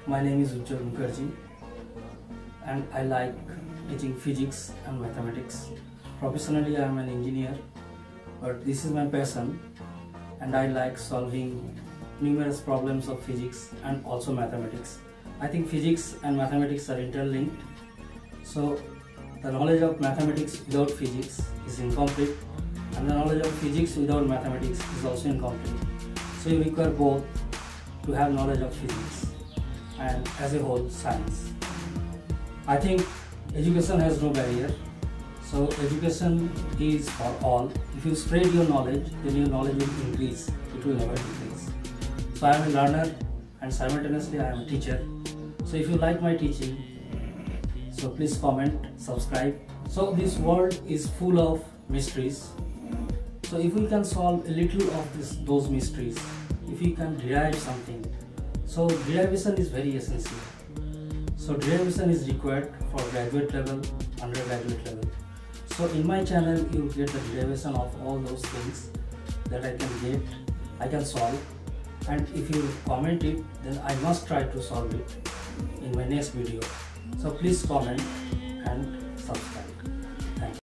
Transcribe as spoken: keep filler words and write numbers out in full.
My name is Ujjwal Mukherjee and I like teaching physics and mathematics. Professionally, I am an engineer, but this is my passion and I like solving numerous problems of physics and also mathematics. I think physics and mathematics are interlinked, so the knowledge of mathematics without physics is incomplete, and the knowledge of physics without mathematics is also incomplete. So you require both to have knowledge of physics and as a whole science. I think education has no barrier, so education is for all. If you spread your knowledge, then your knowledge will increase, it will never decrease. So I am a learner and simultaneously I am a teacher. So if you like my teaching, so please comment, subscribe. So this world is full of mysteries. So if we can solve a little of this, those mysteries, if we can derive something, so derivation is very essential. So derivation is required for graduate level, undergraduate level. So in my channel, you will get the derivation of all those things that I can get, I can solve. And if you comment it, then I must try to solve it in my next video. So please comment and subscribe.